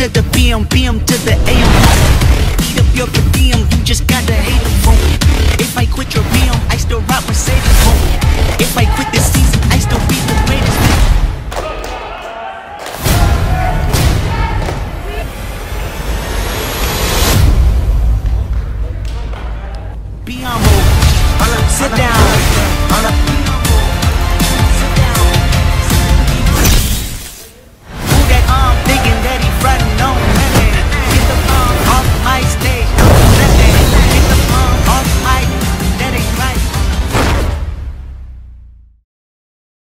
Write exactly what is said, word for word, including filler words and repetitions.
to the P M, P M to the A M. Eat up your per diem, you just gotta hate the phone. If I quit your P M, I still ride.